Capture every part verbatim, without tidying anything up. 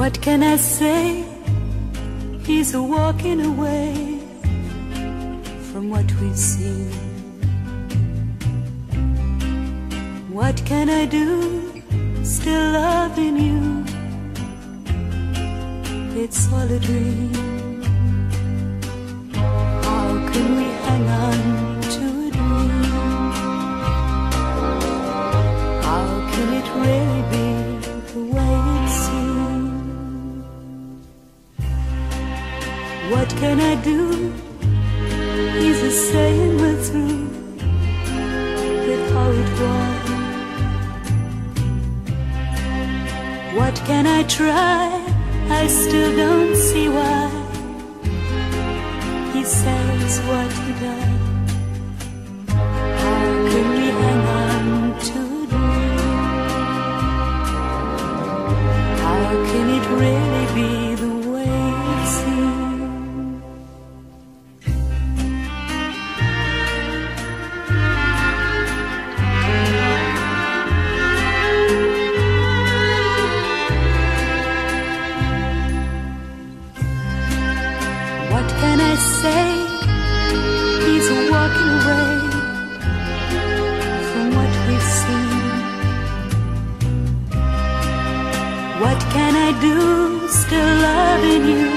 What can I say? He's walking away from what we've seen. What can I do? Still loving you. It's all a dream. How can we hang on to a dream? How can it really be the way it seems? What can I do? He's a saying we're through with how it was. What can I try? I still don't see why he says what he does. How can we hang on to a dream? How can it really be the way it seems? What can I say? He's walking away from what we've seen. What can I do? Still loving you.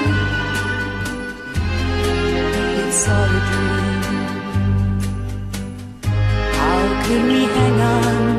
It's all a dream. How can we hang on